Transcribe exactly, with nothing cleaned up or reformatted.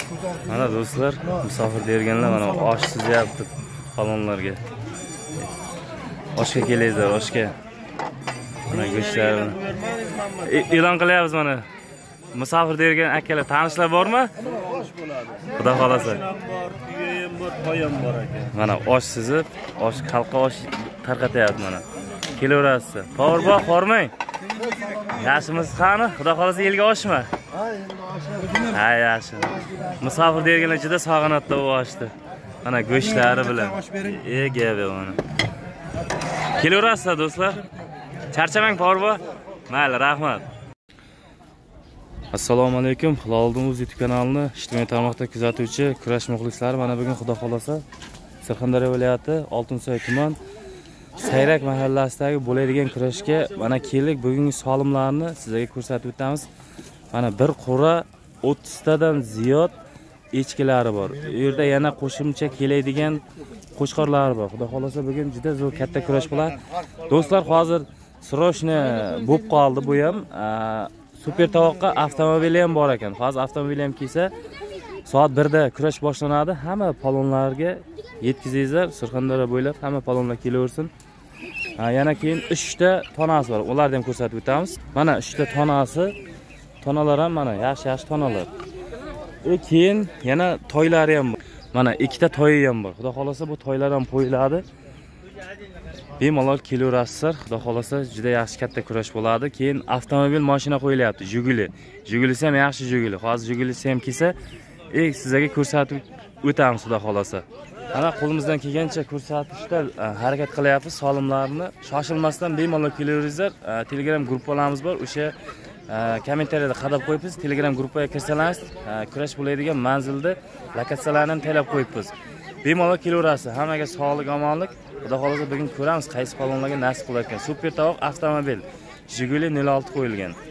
Mana do'stlar, musofir derganlar mana osh sizyapti palonlarga. Oshga kelingizlar, oshga. Mana go'shtlarni e'lon qilyapmiz mana. Musofir dergan akalar, tanishlar bormi? Osh bo'ladi. Xudo xolasa. Bor, tuyam bor, toyam bor ekan. Mana osh sizib, osh xalqqa osh tarqatyapti mana. Kelaverasiz. Powerbog' bormang. Yaxshimisiz qani? Xudo xolasa yilga oshma. Ha, endi oshlar. Ha, yaxshi. Musofir derganlar juda sog'inadi u oshni. Mana go'shtlari bilan. E, gap mana. Kelaverasiz do'stlar. Charchamang Powerbog'. Mayli, rahmat. Assalomu alaykum. Hiloldin o'z YouTube kanalini ijtimoiy tarmoqda kuzatuvchi kurash muxlislari, mana bugun Xudo xolasa Surxondaryo viloyati Oltinsoy tuman Sayrak mahallasidagi bo'ladigan kurashga mana keldik. Bugungi solimlarni sizlarga ko'rsatib o'tamiz. Mana bir qura o'ttiz tadan ziyod echkilari bor. U yerda yana qo'shimcha keladigan qo'chqorlar bor. Xudo xolasa bugun juda zo'r katta kurash bo'ladi. Do'stlar, hozir srochni bo'lib qoldi bu ham. Super tovoqqa avtomobili ham bor ekan. Hozir avtomobil ham kelsa, soat birda kurash boshlanadi. Hamma palonlarga yetkazingizlar. Surxondaryo bo'ylab hamma palonlar kelaversin. Yana keyin uch ta tonasi bor. Ularni ham ko'rsatib o'tamiz. Mana uch ta tonasi, tonalar ham mana yaxshi-yaxshi tonalar. E keyin yana toylari ham bor. Mana ikkita toyi ham bor. Xudo xolasa bu toylar ham qo'yiladi. Bemalol kelaverasizlar. Xudo xolasa juda yaxshi katta kurash bo'ladi. Keyin avtomobil mashina qo'yilyapti. Jiguli. Jigulisi ham yaxshi Jiguli. Hozir Jigulisi ham kelsa, ey sizlarga ko'rsatib o'tamiz Xudo xolasa. Mana qo'limizdan kelgancha ko'rsatishda harakat qilyapmiz. Solimlarni shoshilmasdan bemalol kelaveringizlar. Telegram gruppalarimiz bor. O'sha kommentariyada qadab qo'yibmiz. Telegram gruppaga kirsangiz, kurash bo'ladigan manzilda lokatsiyalarni ham talab qo'yibmiz. Bemalol kelaverasiz. Hammaga sog'lik, omonlik. Xudo xolasa bugun ko'ramiz qaysi palonlarga nasib qilar ekan. Super tovoq avtomobil Jiguli nol olti qo'yilgan.